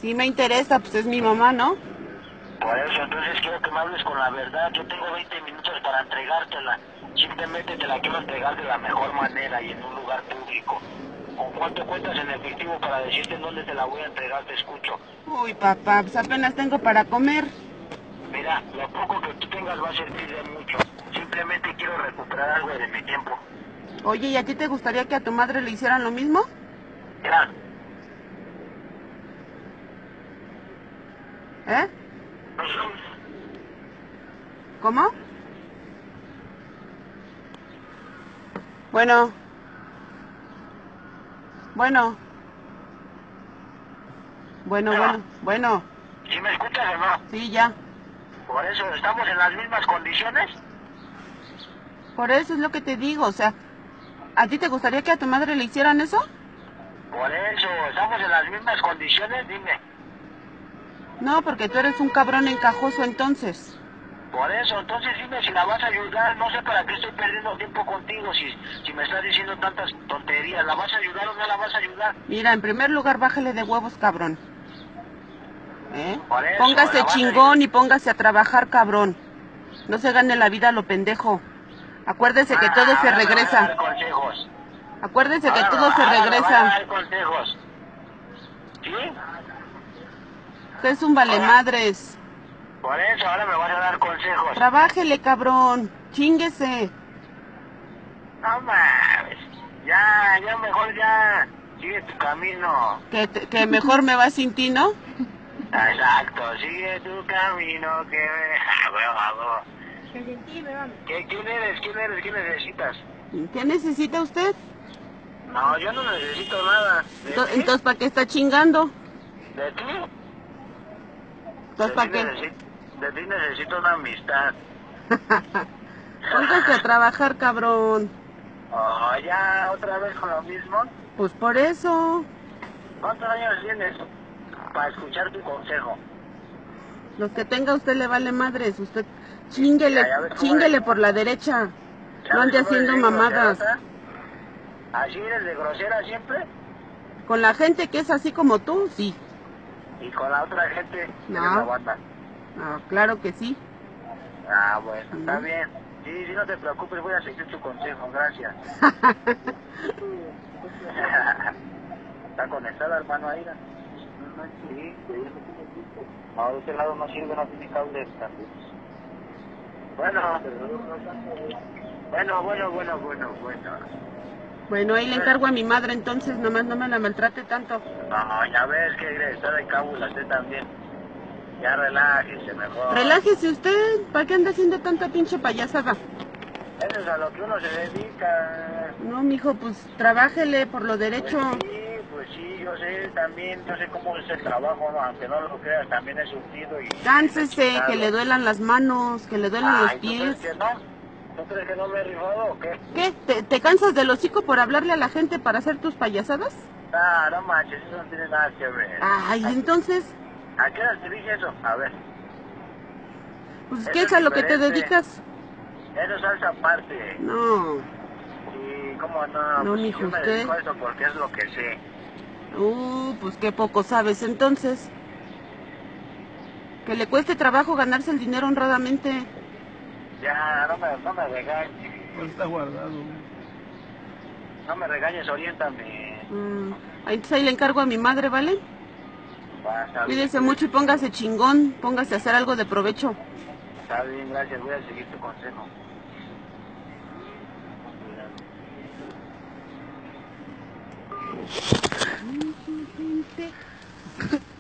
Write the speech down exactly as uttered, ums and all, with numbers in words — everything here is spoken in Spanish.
Sí me interesa, pues es mi mamá, ¿no? Por eso, entonces quiero que me hables con la verdad. Yo tengo veinte minutos para entregártela. Simplemente te la quiero entregar de la mejor manera y en un lugar público. ¿Con cuánto cuentas en efectivo para decirte en dónde te la voy a entregar? Te escucho. Uy, papá, pues apenas tengo para comer. Mira, lo poco que tú tengas va a servir de mucho. Simplemente quiero recuperar algo de mi tiempo. Oye, ¿y a ti te gustaría que a tu madre le hicieran lo mismo? Mira, ¿Eh? ¿Cómo? Bueno. Bueno. Bueno, bueno, bueno. ¿sí me escuchas o no? Sí, ya. Por eso, ¿estamos en las mismas condiciones? Por eso es lo que te digo, o sea, ¿a ti te gustaría que a tu madre le hicieran eso? Por eso, ¿estamos en las mismas condiciones? Dime. No, porque tú eres un cabrón encajoso entonces. Por eso, entonces dime si la vas a ayudar. No sé para qué estoy perdiendo tiempo contigo si, si me estás diciendo tantas tonterías. ¿La vas a ayudar o no la vas a ayudar? Mira, en primer lugar, bájale de huevos, cabrón. ¿Eh? Por eso, Póngase la vas a chingón ayudar. y póngase a trabajar, cabrón. No se gane la vida a lo pendejo. Acuérdese que Ah, todo se ahora me vas a regresa. dar consejos. Acuérdese que Ahora, todo se ahora me vas a regresa. dar consejos. ¿Sí? Usted es un valemadres. Por eso, ahora me vas a dar consejos. Trabájele, cabrón. Chínguese. No mames. Ya, ya mejor ya. Sigue tu camino. Que, te- que mejor me va sin ti, ¿no? Exacto, sigue tu camino que me... Ah, bueno, vamos. ¿Qué, ¿Quién eres? ¿Quién eres? ¿Qué necesitas? ¿Qué necesita usted? No, yo no necesito nada. ¿De Ento- ti? Entonces, ¿para qué está chingando? ¿De ti? Entonces, De ¿para ti, qué? necesito, de ti necesito una amistad. Póngase a trabajar, cabrón. Oh, ya, otra vez con lo mismo. Pues por eso. ¿Cuántos años tienes para escuchar tu consejo? Los que tenga usted le vale madres. Usted Ya, chinguele, ya ves cómo chinguele eres. por la derecha. ¿Ya No ande ves cómo eres haciendo de mamadas. groserota? ¿Así eres de grosera siempre? Con la gente que es así como tú, sí. Y con la otra gente No. eres la banda. Ah, claro que sí. Ah, bueno, Sí. está bien. Sí, sí, no te preocupes, voy a seguir tu consejo, gracias. ¿Está conectada, hermano, ahí? Sí, sí. No, de este lado no sirve, no tiene cables también. Bueno, bueno, bueno, bueno, bueno, bueno. Bueno, ahí le encargo a mi madre entonces, nomás no me la maltrate tanto. No, ya ves que está de cábula usted también. Ya relájese mejor. Relájese usted, ¿para qué anda haciendo tanta pinche payasada? Eso es a lo que uno se dedica. No, mijo, pues trabájele por lo derecho. Pues sí, pues sí, yo sé también, yo sé cómo es el trabajo, ¿no? Aunque no lo creas, también he sufrido y... Cánsese, que le duelan las manos, que le duelan los Ay, ¿tú pies. crees que no? ¿Tú crees que no me he rifado o qué? ¿Qué? ¿Te, te cansas del hocico por hablarle a la gente para hacer tus payasadas? Ah, no manches, eso no tiene nada que ver. Ay, ¿A, entonces, ¿A qué hora te dije eso? A ver. pues Eso ¿qué es es a lo que te diferente. dedicas? Eso es salsa aparte. No, Y cómo no, no, pues mijo, yo me usted. dedico a eso porque es lo que sé. Uh, pues qué poco sabes entonces. Que le cueste trabajo ganarse el dinero honradamente. Ya, no me, no me regañes. Pues está guardado. No me regañes, oriéntame. Mm, ahí, entonces ahí le encargo a mi madre, ¿vale? Va, está bien. Cuídese mucho y póngase chingón, póngase a hacer algo de provecho. Está bien, gracias, voy a seguir tu consejo. Gente.